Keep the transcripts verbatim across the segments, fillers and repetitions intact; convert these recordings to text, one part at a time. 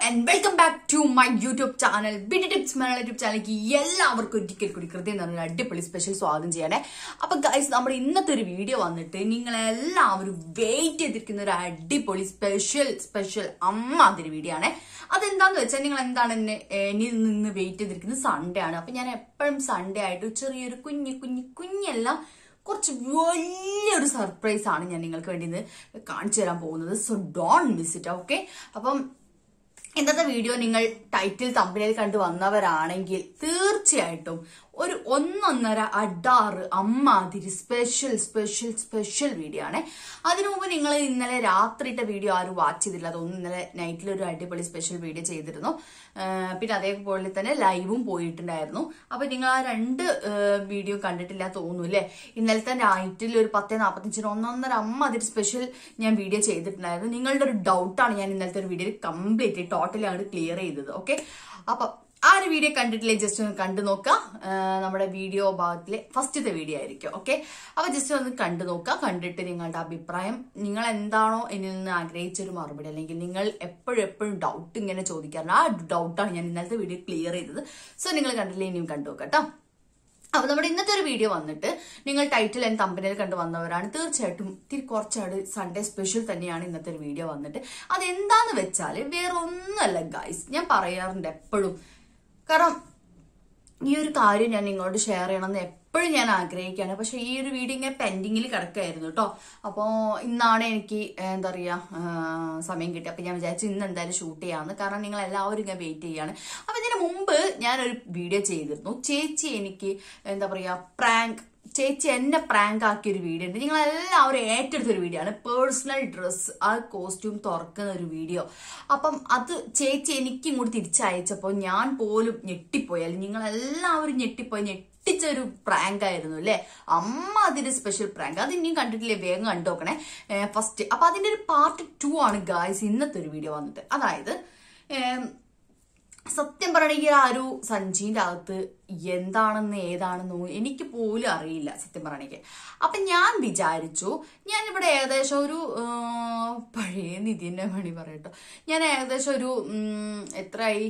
and welcome back to my YouTube channel. BEAUTYtIPS Malayalam channel ki എല്ലാവർക്കും ഒരിക്കൽ കൂടി കൃത്യം നല്ല അടിപൊളി സ്പെഷ്യൽ സ്വാഗതം ചെയ്യണേ. അപ്പോൾ ഗയ്സ് നമ്മുടെ ഇന്നത്തെ ഒരു വീഡിയോ വന്നിട്ട് നിങ്ങൾ എല്ലാവരും വെയിറ്റ് ചെയ്തിരിക്കുന്ന ഒരു അടിപൊളി സ്പെഷ്യൽ സ്പെഷ്യൽ അമ്മാതിരി വീഡിയോ ആണ്. അതെന്താന്ന് വെച്ചാൽ നിങ്ങൾ എന്താണ് എന്നെ എന്നിൽ നിന്ന് വെയിറ്റ് ചെയ്തിരിക്കുന്നത് സൺഡേ ആണ്. അപ്പോൾ ഞാൻ എപ്പോഴും സൺഡേ ആയിട്ട് ചെറിയൊരു കുഞ്ഞു കുഞ്ഞു കുഞ്ഞെല്ലാം കുറച്ച് വലിയൊരു സർപ്രൈസ് ആണ് ഞാൻ നിങ്ങൾക്ക് വേണ്ടി കാണിച്ചു തരാൻ പോകുന്നത്. So don't miss it. Okay, അപ്പം ഇന്നത്തെ വീഡിയോ നിങ്ങൾ ടൈറ്റിൽ തമ്പനയിൽ കണ്ടു വന്നവരാണെങ്കിൽ തീർച്ചയായിട്ടും ഒരു ഒന്നൊന്നര അഡാറ് അമ്മാതിരി സ്പെഷ്യൽ സ്പെഷ്യൽ സ്പെഷ്യൽ വീഡിയോ ആണ്. അതിനു മുമ്പ് നിങ്ങൾ ഇന്നലെ രാത്രിയിട്ട വീഡിയോ ആരും വാച്ച് ചെയ്തില്ല. അതൊന്നും ഇന്നലെ നൈറ്റിൽ ഒരു അടിപൊളി സ്പെഷ്യൽ വീഡിയോ ചെയ്തിരുന്നു. പിന്നെ അതേപോലെ തന്നെ ലൈവും പോയിട്ടുണ്ടായിരുന്നു. അപ്പൊ നിങ്ങൾ ആ രണ്ട് വീഡിയോ കണ്ടിട്ടില്ല തോന്നുന്നു അല്ലേ? ഇന്നലത്തെ നൈറ്റിൽ ഒരു പത്ത് നാൽപ്പത്തഞ്ചിന് ഒന്നൊന്നര അമ്മാതിരി സ്പെഷ്യൽ ഞാൻ വീഡിയോ ചെയ്തിട്ടുണ്ടായിരുന്നു. നിങ്ങളുടെ ഒരു ഡൗട്ടാണ് ഞാൻ ഇന്നലത്തെ ഒരു വീഡിയോയിൽ കംപ്ലീറ്റ് ടോട്ടലി അങ്ങോട്ട് ക്ലിയർ ചെയ്തത്. ഓക്കെ, അപ്പൊ ആ ഒരു വീഡിയോ കണ്ടിട്ടില്ലേ ജസ്റ്റ് ഒന്ന് കണ്ടു നോക്കാം. നമ്മുടെ വീഡിയോ ഭാഗത്തിലെ ഫസ്റ്റത്തെ വീഡിയോ ആയിരിക്കും. ഓക്കെ, അപ്പൊ ജസ്റ്റ് ഒന്ന് കണ്ടു നോക്കാം. കണ്ടിട്ട് നിങ്ങളുടെ അഭിപ്രായം, നിങ്ങൾ എന്താണോ എന്നിൽ നിന്ന് ആഗ്രഹിച്ചൊരു മറുപടി, അല്ലെങ്കിൽ നിങ്ങൾ എപ്പോഴും എപ്പോഴും ഡൗട്ട് ഇങ്ങനെ ചോദിക്കാറുണ്ട്, ആ ഡൗട്ടാണ് ഞാൻ ഇന്നലത്തെ വീഡിയോ ക്ലിയർ ചെയ്തത്. സോ നിങ്ങൾ കണ്ടില്ലേ, ഇനിയും കണ്ടു നോക്കാം കേട്ടോ. അപ്പൊ നമ്മുടെ ഇന്നത്തെ ഒരു വീഡിയോ വന്നിട്ട് നിങ്ങൾ ടൈറ്റിൽ ആൻഡ് തമ്പനയിൽ കണ്ടു വന്നവരാണ്. തീർച്ചയായിട്ടും ഇത്തിരി കുറച്ചാട് സൺഡേ സ്പെഷ്യൽ തന്നെയാണ് ഇന്നത്തെ ഒരു വീഡിയോ വന്നിട്ട്. അതെന്താന്ന് വെച്ചാൽ വേറെ ഒന്നുമല്ല ഗൈസ്, ഞാൻ പറയാറുണ്ട് എപ്പോഴും, കാരണം ഈ ഒരു കാര്യം ഞാൻ നിങ്ങളോട് ഷെയർ ചെയ്യണമെന്ന് എപ്പോഴും ഞാൻ ആഗ്രഹിക്കുകയാണ്. പക്ഷെ ഈ ഒരു വീഡിയോ ഇങ്ങനെ പെൻഡിങ്ങിൽ കിടക്കായിരുന്നു കേട്ടോ. അപ്പോൾ ഇന്നാണ് എനിക്ക് എന്താ പറയുക സമയം കിട്ടി. അപ്പം ഞാൻ വിചാരിച്ചു ഇന്ന് എന്തായാലും ഷൂട്ട് ചെയ്യാമെന്ന്. കാരണം നിങ്ങൾ എല്ലാവരും ഇങ്ങനെ വെയിറ്റ് ചെയ്യാണ്. അപ്പം ഇതിന് മുമ്പ് ഞാനൊരു വീഡിയോ ചെയ്തിരുന്നു. ചേച്ചി എനിക്ക് എന്താ പറയുക പ്രാങ്ക് ചേച്ചി എന്നെ പ്രാങ്ക് ആക്കിയ ഒരു വീഡിയോ ഉണ്ട്. നിങ്ങൾ എല്ലാവരും ഏറ്റെടുത്തൊരു വീഡിയോ ആണ്. പേഴ്സണൽ ഡ്രസ്സ് ആ കോസ്റ്റ്യൂം തുറക്കുന്ന ഒരു വീഡിയോ. അപ്പം അത് ചേച്ചി എനിക്ക് ഇങ്ങോട്ട് തിരിച്ചയച്ചപ്പോൾ ഞാൻ പോലും ഞെട്ടിപ്പോയി. അല്ലെങ്കിൽ നിങ്ങൾ എല്ലാവരും ഞെട്ടിപ്പോയി. ഞെട്ടിച്ചൊരു പ്രാങ്ക് ആയിരുന്നു അല്ലേ? അമ്മ അതിന്റെ സ്പെഷ്യൽ പ്രാങ്ക്. അത് ഇനിയും കണ്ടിട്ടില്ലേ? വേഗം കണ്ടു നോക്കണേ ഫസ്റ്റ്. അപ്പൊ അതിന്റെ ഒരു പാർട്ട് ടു ആണ് ഗായ്സ് ഇന്നത്തെ ഒരു വീഡിയോ വന്നിട്ട്. അതായത് സത്യം പറയണെങ്കിൽ ആ ഒരു സഞ്ചിന്റെ അകത്ത് എന്താണെന്ന് ഏതാണെന്നോ എനിക്ക് പോലും അറിയില്ല സത്യം പറയണെങ്കിൽ. അപ്പൊ ഞാൻ വിചാരിച്ചു, ഞാനിവിടെ ഏകദേശം ഒരു പഴയ നിധിന്റെ പണി പറയട്ടോ, ഞാൻ ഏകദേശം ഒരു എത്രയായി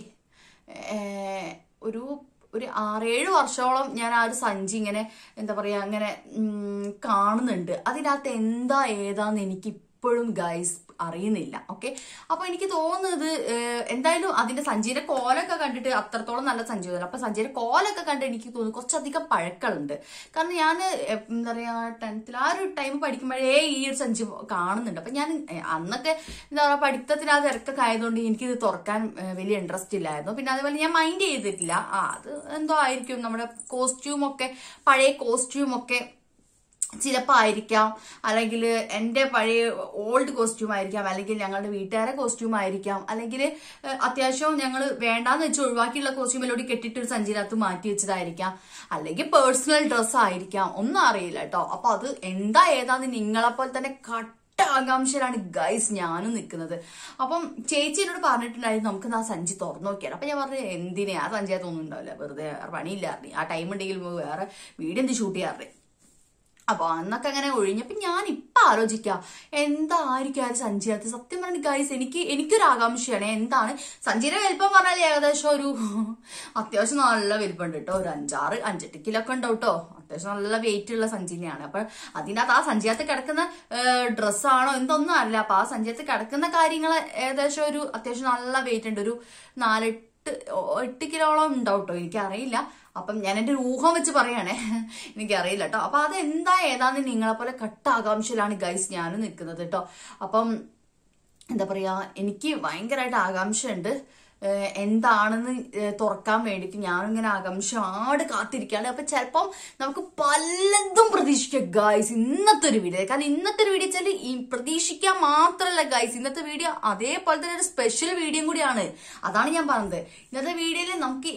ഒരു ഒരു ആറേഴ് വർഷത്തോളം ഞാൻ ആ ഒരു സഞ്ചി ഇങ്ങനെ എന്താ പറയാ അങ്ങനെ കാണുന്നുണ്ട്. അതിനകത്ത് എന്താ ഏതാന്ന് എനിക്ക് ഇപ്പോഴും ഗൈസ് അറിയുന്നില്ല. ഓക്കെ, അപ്പൊ എനിക്ക് തോന്നുന്നത് എന്തായാലും അതിന്റെ സഞ്ചിയുടെ കോലൊക്കെ കണ്ടിട്ട് അത്രത്തോളം നല്ല സഞ്ചി തോന്നുന്നു. അപ്പൊ സഞ്ചിയുടെ കോലൊക്കെ കണ്ട് എനിക്ക് തോന്നുന്നു കുറച്ചധികം പഴക്കമുണ്ട്. കാരണം ഞാൻ എന്താ പറയാ ടെൻത്തിൽ ആ ഒരു ടൈം പഠിക്കുമ്പോഴേ ഈ ഒരു സഞ്ചി കാണുന്നുണ്ട്. അപ്പൊ ഞാൻ അന്നൊക്കെ എന്താ പറയാ പഠിത്തത്തിന് ആ തിരക്കൊക്കെ ആയതുകൊണ്ട് എനിക്കിത് തുറക്കാൻ വലിയ ഇൻട്രസ്റ്റ് ഇല്ലായിരുന്നു. പിന്നെ അതേപോലെ ഞാൻ മൈൻഡ് ചെയ്തിട്ടില്ല. ആ അത് എന്തോ ആയിരിക്കും, നമ്മുടെ കോസ്റ്റ്യൂമൊക്കെ പഴയ കോസ്റ്റ്യൂമൊക്കെ ചിലപ്പോൾ ആയിരിക്കാം, അല്ലെങ്കിൽ എൻ്റെ പഴയ ഓൾഡ് കോസ്റ്റ്യൂം ആയിരിക്കാം, അല്ലെങ്കിൽ ഞങ്ങളുടെ വീട്ടുകാരെ കോസ്റ്റ്യൂം ആയിരിക്കാം, അല്ലെങ്കിൽ അത്യാവശ്യം ഞങ്ങൾ വേണ്ടാന്ന് വെച്ച് ഒഴിവാക്കിയുള്ള കോസ്റ്റ്യൂമിലൂടെ കെട്ടിട്ടൊരു സഞ്ചിനകത്ത് മാറ്റി വെച്ചതായിരിക്കാം, അല്ലെങ്കിൽ പേഴ്സണൽ ഡ്രസ്സ് ആയിരിക്കാം, ഒന്നും അറിയില്ല കേട്ടോ. അപ്പൊ അത് എന്താ ഏതാന്ന് നിങ്ങളെപ്പോലെ തന്നെ കട്ട ആകാംക്ഷയിലാണ് ഗൈസ് ഞാനും നിൽക്കുന്നത്. അപ്പം ചേച്ചി എന്നോട് പറഞ്ഞിട്ടുണ്ടായിരുന്നു നമുക്ക് ആ സഞ്ചി തുറന്നു നോക്കിയാണ്. അപ്പൊ ഞാൻ പറഞ്ഞു എന്തിനാ, ആ സഞ്ചിയാ തോന്നുന്നുണ്ടാവില്ല, വെറുതെ പണിയില്ലായിരുന്നു, ആ ടൈം ഉണ്ടെങ്കിൽ വേറെ വീഡിയോ എന്ത് ഷൂട്ട് ചെയ്യാറുണ്ട്. അപ്പൊ അന്നൊക്കെ അങ്ങനെ ഒഴിഞ്ഞപ്പോ ഞാൻ ഇപ്പൊ ആലോചിക്കാം എന്തായിരിക്കും ആ സഞ്ചിനകത്ത്. സത്യം പറഞ്ഞ ഗൈസ് എനിക്ക് എനിക്കൊരു ആകാംക്ഷയാണ് എന്താണ് സഞ്ചിയുടെ വലിപ്പം പറഞ്ഞാൽ ഏകദേശം ഒരു അത്യാവശ്യം നല്ല വലിപ്പമുണ്ട് കേട്ടോ. ഒരു അഞ്ചാറ് അഞ്ചെട്ട് കിലോ ഒക്കെ ഉണ്ടാവും കേട്ടോ. അത്യാവശ്യം നല്ല വെയിറ്റ് ഉള്ള സഞ്ചിനെയാണ്. അപ്പൊ അതിനകത്ത് ആ സഞ്ചിനകത്ത് കിടക്കുന്ന ഡ്രസ്സാണോ എന്തൊന്നും അറിയില്ല. അപ്പൊ ആ സഞ്ചിനകത്ത് കിടക്കുന്ന കാര്യങ്ങൾ ഏകദേശം ഒരു അത്യാവശ്യം നല്ല വെയിറ്റ് ഉണ്ട്. ഒരു നാലെട്ട് എട്ട് കിലോളം ഉണ്ടാവും കേട്ടോ, എനിക്കറിയില്ല. അപ്പം ഞാൻ എൻ്റെ ഒരു ഊഹം വെച്ച് പറയാണേ, എനിക്കറിയില്ല കേട്ടോ. അപ്പൊ അതെന്താ ഏതാന്ന് നിങ്ങളെപ്പോലെ കട്ട ആകാംക്ഷയിലാണ് ഗൈസ് ഞാനും നിൽക്കുന്നത് കേട്ടോ. അപ്പം എന്താ പറയാ എനിക്ക് ഭയങ്കരമായിട്ട് ആകാംക്ഷയുണ്ട് എന്താണെന്ന് തുറക്കാൻ വേണ്ടിയിട്ട്. ഞാനിങ്ങനെ ആകാംക്ഷ ആട് കാത്തിരിക്കുകയാണ്. അപ്പൊ ചിലപ്പം നമുക്ക് പലതും പ്രതീക്ഷിക്കാം ഗൈസ് ഇന്നത്തെ ഒരു വീഡിയോ. കാരണം ഇന്നത്തെ ഒരു വീഡിയോ വെച്ചാൽ ഈ പ്രതീക്ഷിക്കാൻ മാത്രമല്ല ഗൈസ്, ഇന്നത്തെ വീഡിയോ അതേപോലെ തന്നെ ഒരു സ്പെഷ്യൽ വീഡിയോ കൂടിയാണ്. അതാണ് ഞാൻ പറഞ്ഞത്, ഇന്നത്തെ വീഡിയോയിൽ നമുക്ക്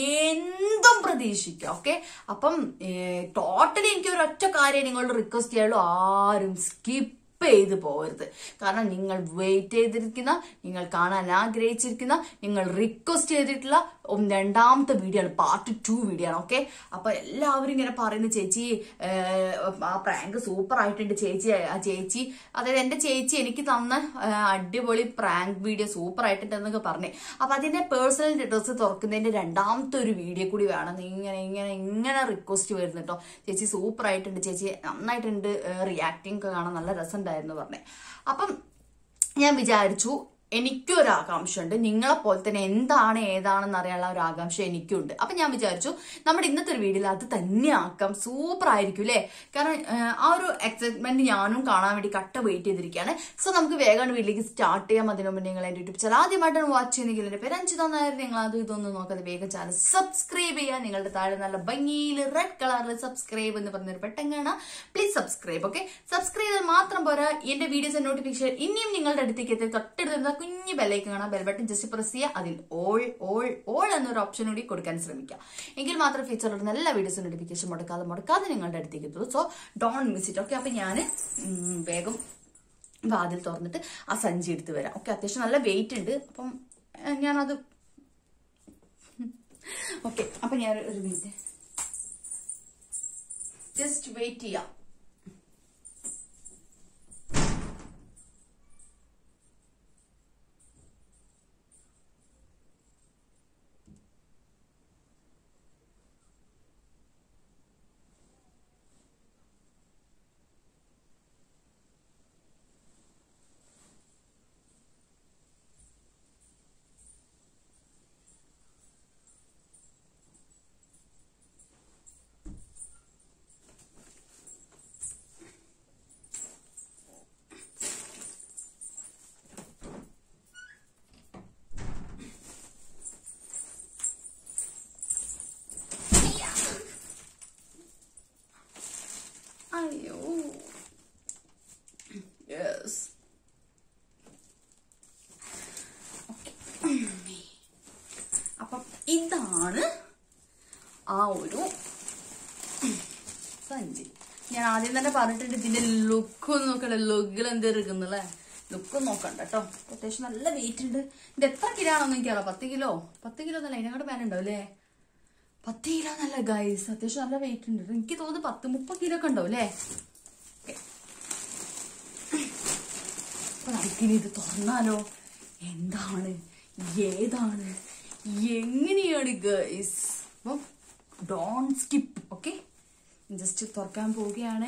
എന്തും പ്രതീക്ഷിക്കാം. ഓക്കെ, അപ്പം ടോട്ടലി എനിക്ക് ഒരു ഒറ്റ കാര്യം നിങ്ങളോട് റിക്വസ്റ്റ് ചെയ്യാനുള്ളൂ, ആരും സ്കിപ്പ് ചെയ്ത് പോകരുത്. കാരണം നിങ്ങൾ വെയിറ്റ് ചെയ്തിരിക്കുന്ന, നിങ്ങൾ കാണാൻ ആഗ്രഹിച്ചിരിക്കുന്ന, നിങ്ങൾ റിക്വസ്റ്റ് ചെയ്തിട്ടുള്ള രണ്ടാമത്തെ വീഡിയോ ആണ്, പാർട്ട് ടു വീഡിയോ ആണ്. ഓക്കെ, അപ്പൊ എല്ലാവരും ഇങ്ങനെ പറയുന്നു, ചേച്ചി ആ പ്രാങ്ക് സൂപ്പർ ആയിട്ടുണ്ട് ചേച്ചി, ആ ചേച്ചി അതായത് എന്റെ ചേച്ചി എനിക്ക് തന്ന അടിപൊളി പ്രാങ്ക് വീഡിയോ സൂപ്പർ ആയിട്ടുണ്ട് എന്നൊക്കെ പറഞ്ഞേ. അപ്പൊ അതിന്റെ പേഴ്സണൽ ഡീറ്റെയിൽസ് തുറക്കുന്നതിന്റെ രണ്ടാമത്തെ ഒരു വീഡിയോ കൂടി വേണം. ഇങ്ങനെ ഇങ്ങനെ ഇങ്ങനെ റിക്വസ്റ്റ് വരുന്നു കേട്ടോ, ചേച്ചി സൂപ്പർ ആയിട്ടുണ്ട്, ചേച്ചി നന്നായിട്ടുണ്ട്, റിയാക്ടിങ് ഒക്കെ കാണാൻ നല്ല രസമുണ്ടായിരുന്നു പറഞ്ഞേ. അപ്പം ഞാൻ വിചാരിച്ചു എനിക്കൊരു ആകാംക്ഷ ഉണ്ട്, നിങ്ങളെ പോലെ തന്നെ എന്താണ് ഏതാണെന്ന് അറിയാനുള്ള ഒരു ആകാംക്ഷ എനിക്കുണ്ട്. അപ്പൊ ഞാൻ വിചാരിച്ചു നമ്മുടെ ഇന്നത്തെ ഒരു വീഡിയോയിൽ അത് തന്നെ ആക്കാം, സൂപ്പർ ആയിരിക്കും അല്ലേ? കാരണം ആ ഒരു എക്സൈറ്റ്മെന്റ് ഞാനും കാണാൻ വേണ്ടി കട്ട വെയിറ്റ് ചെയ്തിരിക്കുകയാണ്. സോ നമുക്ക് വേഗം വീട്ടിലേക്ക് സ്റ്റാർട്ട് ചെയ്യാം. അതിനു മുമ്പ് നിങ്ങൾ എന്റെ യൂട്യൂബ് ചാനൽ ആദ്യമായിട്ടാണ് വാച്ച് ചെയ്യുന്നെങ്കിൽ എന്റെ പേര് അഞ്ജിഥനായർ, നിങ്ങൾ അതും ഇതൊന്നും നോക്കാതെ വേഗം ചാനൽ സബ്സ്ക്രൈബ് ചെയ്യുക. നിങ്ങളുടെ താഴെ നല്ല ഭംഗിയിൽ റെഡ് കളറിൽ സബ്സ്ക്രൈബ് എന്ന് പറഞ്ഞൊരു ബട്ടൺ കാണാം, പ്ലീസ് സബ്സ്ക്രൈബ്. ഓക്കെ, സബ്സ്ക്രൈബ് ചെയ്താൽ മാത്രം പോരാ, എന്റെ വീഡിയോസ് നോട്ടിഫിക്കേഷൻ ഇനിയും നിങ്ങളുടെ അടുത്തേക്ക് എത്തി തൊട്ടടുത്ത കുഞ്ഞു ബെല്ലൈക്കൺ കാണാം, ബെൽ ബട്ടൺ ജസ്റ്റ് പ്രസ് ചെയ്യുക, അതിൽ ഓൾ ഓൾ ഓൾ എന്നൊരു ഓപ്ഷൻ കൂടി കൊടുക്കാൻ ശ്രമിക്കുക. എങ്കിൽ മാത്രം ഫീച്ചറിലുള്ള എല്ലാ വീഡിയോസും നോട്ടിഫിക്കേഷൻ മുടക്കാതെ മുടക്കാതെ നിങ്ങളുടെ അടുത്തേക്ക് എത്തുള്ളൂ. So don't miss it. Okay, അപ്പൊ ഞാൻ വേഗം വാതിൽ തുറന്നിട്ട് ആ സഞ്ചി എടുത്ത് വരാം. ഓക്കെ, അത്യാവശ്യം നല്ല വെയിറ്റ് ഉണ്ട്, അപ്പം ഞാനത് ഓക്കെ. അപ്പൊ ഞാൻ ഒരു മിനിറ്റ് ജസ്റ്റ് വെയിറ്റ് ചെയ്യാം. അയ്യോ, യെസ്. അപ്പം ഇതാണ് ആ ഒരു സഞ്ചി. ഞാൻ ആദ്യം തന്നെ പറഞ്ഞിട്ടുണ്ട് ഇതിന്റെ ലുക്ക് ഒന്ന് നോക്കണ്ട, ലുക്കിൽ എന്ത് എടുക്കുന്നല്ലേ, ലുക്ക് നോക്കണ്ട കേട്ടോ. അത്യാവശ്യം നല്ല വെയിറ്റ് ഉണ്ട്. ഇത് എത്ര കിലോ ആണെന്ന് എനിക്കറിയാം, പത്ത് കിലോ പത്ത് കിലോ എന്നല്ല, ഇതിനകത്ത് പേന ഉണ്ടാവും അല്ലേ, പത്ത് കിലോ നല്ല ഗൈസ്, അത്യാവശ്യം നല്ല വെയിറ്റ് ഉണ്ട്. എനിക്ക് തോന്നുന്നു പത്ത് മുപ്പത് കിലോ ഒക്കെ ഉണ്ടാവും അല്ലേ. അപ്പൊ നമുക്കിനി ഇത് തുറന്നാലോ, എന്താണ് ഏതാണ് എങ്ങനെയാണ് ഗൈസ്. അപ്പം ഡോണ്ട് സ്കിപ്പ്. ഓക്കെ, ജസ്റ്റ് തുറക്കാൻ പോവുകയാണ്.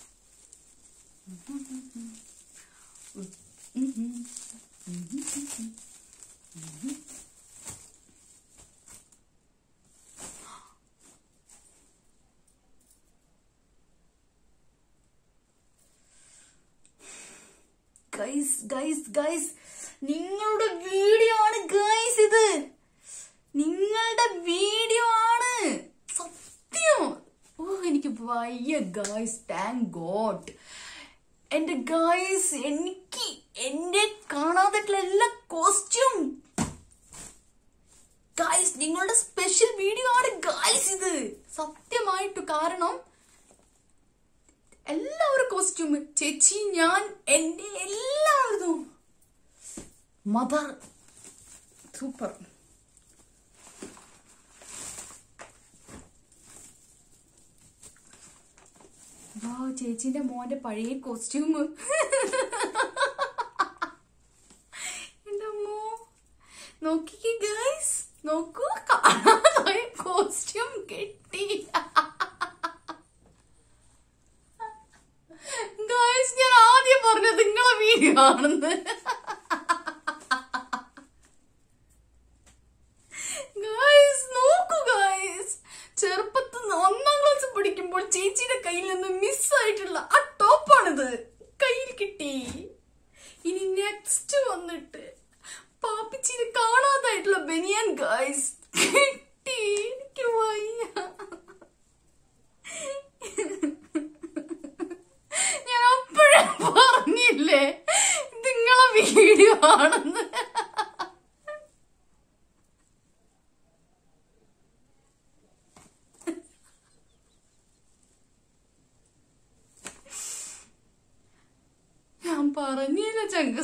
ഗൈസ് ഗൈസ് ഗൈസ് നിങ്ങളുടെ വീഡിയോ ആണ് ഗൈസ്, ഇത് നിങ്ങളുടെ വീഡിയോ ആണ് സത്യം. ഓ എനിക്ക് വയ്യ ഗൈസ്, താങ്ക് ഗോഡ്. എന്റെ ഗൈസ് എനിക്ക് എന്റെ കാണാതായിട്ടുള്ള എല്ലാ കോസ്റ്റ്യൂം ഗൈസ് നിങ്ങളുടെ സ്പെഷ്യൽ വീഡിയോ ആണ് ഗൈസ് ഇത് സത്യമായിട്ടു. കാരണം എല്ലാവരും കോസ്റ്റ്യൂം, ചേച്ചി, ഞാൻ, എന്റെ എല്ലാവരും മദർ സൂപ്പർ. വാ, ചേച്ചിന്റെ മോന്റെ പഴയ കോസ്റ്റ്യൂം. എന്റെ അമ്മോ, നോക്കിക്കേ ഗൈസ്, നോക്കൂ, കാണാതായ കോസ്റ്റ്യൂം കെട്ടി. ഗൈസ് ഞാൻ ആദ്യം പറഞ്ഞത് നിങ്ങളെ വീഡിയോ ആണെന്ന്. ഗൈസ് നോക്കൂ ഗൈസ്, ചെറുപ്പത്തിൽ ഒന്നാം ക്ലാസ് പഠിക്കുമ്പോൾ ചേച്ചിയുടെ കയ്യിൽ നിന്ന് മിസ്സായിട്ടുള്ള ആ ടോപ്പാണിത്, കയ്യിൽ കിട്ടി. ഇനി നെക്സ്റ്റ് വന്നിട്ട് പാപ്പിച്ചിനെ കാണാതായിട്ടുള്ള ബനിയാൻ ഗൈസ് കിട്ടി. എനിക്ക് വയ്യ, ഞാൻ അപ്പോഴേ പറഞ്ഞില്ലേ നിങ്ങളെ വീഡിയോ ആണെന്ന്.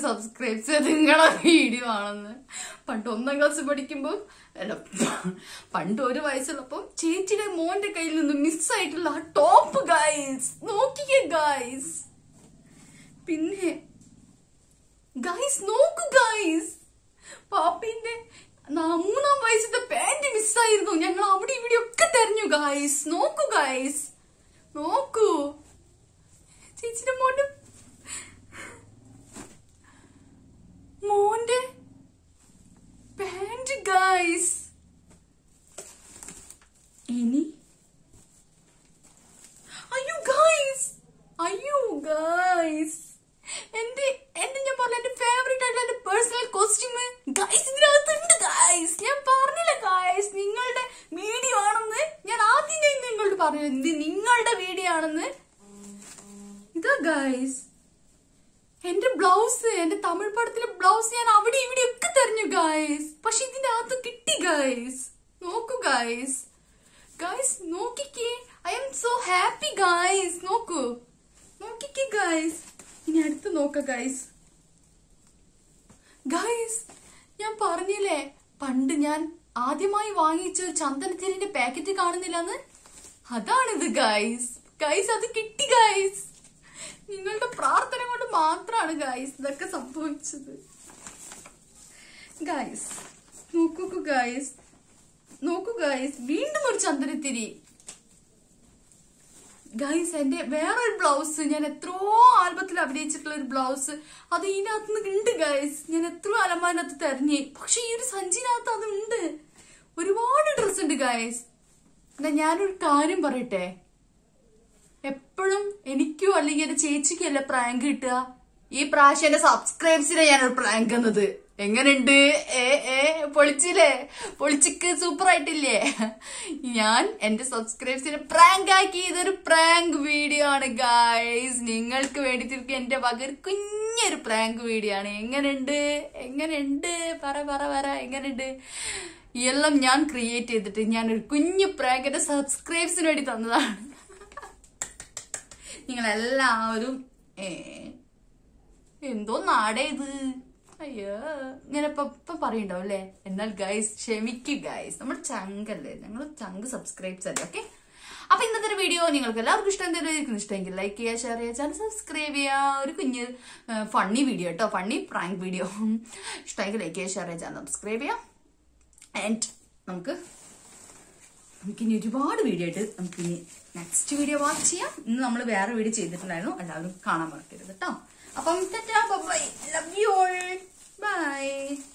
സബ്സ്ക്രൈബ്സ് നിങ്ങളെ വീഡിയോ ആണെന്ന്. പണ്ട് ഒന്നാം ക്ലാസ് പഠിക്കുമ്പോ അല്ല പണ്ട് ഒരു വയസ്സുള്ളപ്പോ ചേച്ചിയുടെ മോന്റെ കയ്യിൽ നിന്ന് മിസ്സായിട്ടുള്ള ആ ടോപ്പ് ഗൈസ് നോക്കിക്കേ ഗൈസ്. പിന്നെ ഗൈസ് നോക്കൂ ഗൈസ്, പാപ്പിന്റെ മൂന്നാം വയസ്സത്തെ പാന്റ് മിസ്സായിരുന്നു. ഞങ്ങൾ അവിടെ ഇവിടെ ഒക്കെ തെരഞ്ഞു ഗൈസ്. നോക്കൂ ഗൈസ്, നോക്കൂ ചേച്ചിയുടെ മോന്റെ മോന്റെ പാന്റ് ഗൈസ്. ഇനി അയ്യോ ഗൈസ്, അയ്യോ ഗൈസ്, എന്റെ എന്റെ ഞാൻ പറഞ്ഞ എന്റെ ഫേവറേറ്റ് ആയിട്ടുള്ള എന്റെ പേഴ്സണൽ കോസ്റ്റ്യൂം ഗൈസ് ഇതിനകത്തുണ്ട് ഗൈസ്. ഞാൻ പറഞ്ഞില്ല ഗൈസ് നിങ്ങളുടെ വീഡിയോ ആണെന്ന്. ഞാൻ ആദ്യം നിങ്ങളോട് പറഞ്ഞു ഇത് നിങ്ങളുടെ വീഡിയോ ആണെന്ന്. ഇതാ ഗൈസ് എന്റെ ബ്ലൗസ്, എന്റെ തമിഴ് പടത്തിലെ ബ്ലൗസ് ഞാൻ അവിടെ ഇവിടെ ഒക്കെ തെരഞ്ഞു ഗൈസ്. പക്ഷെ ഇതിന്റെ അകത്ത് കിട്ടി ഗൈസ്. നോക്കൂ ഗൈസ്, ഗൈസ് നോക്കിക്കേ, I'm so happy guys. നോക്കൂ നോക്കിക്കേ ഗൈസ്. ഇനി അടുത്ത് നോക്ക ഗൈസ്. ഗൈസ് ഞാൻ പറഞ്ഞില്ലേ പണ്ട് ഞാൻ ആദ്യമായി വാങ്ങിച്ച ചന്ദനത്തിരിന്റെ പാക്കറ്റ് കാണുന്നില്ലെന്ന്, അതാണിത് ഗൈസ്. ഗൈസ് അത് കിട്ടി ഗൈസ്. നിങ്ങളുടെ പ്രാർത്ഥന കൊണ്ട് മാത്രമാണ് ഗൈസ് ഇതൊക്കെ സംഭവിച്ചത്. ഗൈസ് നോക്കൂ ഗൈസ്, നോക്കൂ ഗൈസ്, വീണ്ടും ഒരു ചന്ദനത്തിരി ഗൈസ്. എന്റെ വേറൊരു ബ്ലൗസ്, ഞാൻ എത്രയോ ആൽബത്തിൽ അഭിനയിച്ചിട്ടുള്ള ഒരു ബ്ലൗസ്, അത് ഇതിനകത്ത് ഉണ്ട് ഗൈസ്. ഞാൻ എത്രയോ അലമാരിനകത്ത് തെരഞ്ഞേ, പക്ഷെ ഈ ഒരു സഞ്ചിനകത്ത് അത് ഉണ്ട്. ഒരുപാട് ഡ്രസ് ഉണ്ട് ഗൈസ്. എന്നാ ഞാനൊരു കാര്യം പറയട്ടെ, എപ്പോഴും എനിക്കോ അല്ലെങ്കിൽ എന്റെ ചേച്ചിക്കോ അല്ല പ്രാങ്ക് കിട്ടുക. ഈ പ്രാവശ്യം എന്റെ സബ്സ്ക്രൈബ്സിനെ ഞാനൊരു പ്രാങ്ക് എന്നത് എങ്ങനെയുണ്ട്? ഏ ഏ പൊളിച്ചില്ലേ? പൊളിച്ചിക്ക് സൂപ്പർ ആയിട്ടില്ലേ? ഞാൻ എന്റെ സബ്സ്ക്രൈബ്സിനെ പ്രാങ്ക് ആക്കി. ഇതൊരു പ്രാങ്ക് വീഡിയോ ആണ് ഗൈസ്. നിങ്ങൾക്ക് വേണ്ടിയിട്ട് എന്റെ വക കുഞ്ഞൊരു പ്രാങ്ക് വീഡിയോ ആണ്. എങ്ങനെയുണ്ട്? എങ്ങനെയുണ്ട്? പറ പറ പറ എങ്ങനെയുണ്ട്? എല്ലാം ഞാൻ ക്രിയേറ്റ് ചെയ്തിട്ട് ഞാനൊരു കുഞ്ഞു പ്രാങ്ക് എന്റെ സബ്സ്ക്രൈബ്സിന് വേണ്ടി തന്നതാണ്. നിങ്ങളെല്ലാവരും ഏ എന്തോ നാടേ ഇത്, അയ്യോ ഇങ്ങനെ ഇപ്പൊ ഇപ്പൊ പറയണ്ടാവും അല്ലേ. എന്നാൽ ഗൈസ് ക്ഷമിക്ക് ഗൈസ്, നമ്മൾ ചങ്കല്ലേ, ഞങ്ങൾ ചങ്ക് സബ്സ്ക്രൈബ്സ് അല്ലേ. ഓക്കെ, അപ്പൊ ഇന്നത്തെ ഒരു വീഡിയോ നിങ്ങൾക്ക് എല്ലാവർക്കും ഇഷ്ടം എന്തെങ്കിലും ഇഷ്ടമെങ്കിൽ ലൈക്ക് ചെയ്യുക, ഷെയർ ചെയ്യുക, ചാനൽ സബ്സ്ക്രൈബ് ചെയ്യുക. ഒരു കുഞ്ഞ് ഫണ്ണി വീഡിയോ കേട്ടോ, ഫണ്ണി പ്രാങ്ക് വീഡിയോ. ഇഷ്ടമെങ്കിൽ ലൈക്ക് ചെയ്യുക, ഷെയർ ചെയ്യുക, ചാനൽ സബ്സ്ക്രൈബ് ചെയ്യുക. ആൻഡ് നമുക്ക് നമുക്കിനി ഒരുപാട് വീഡിയോ ആയിട്ട് നമുക്കിനി നെക്സ്റ്റ് വീഡിയോ വാച്ച് ചെയ്യാം. ഇന്ന് നമ്മൾ വേറെ വീഡിയോ ചെയ്തിട്ടുണ്ടായിരുന്നു, എല്ലാവരും കാണാൻ മറക്കരുത് കേട്ടോ. അപ്പം bye, love you all, by.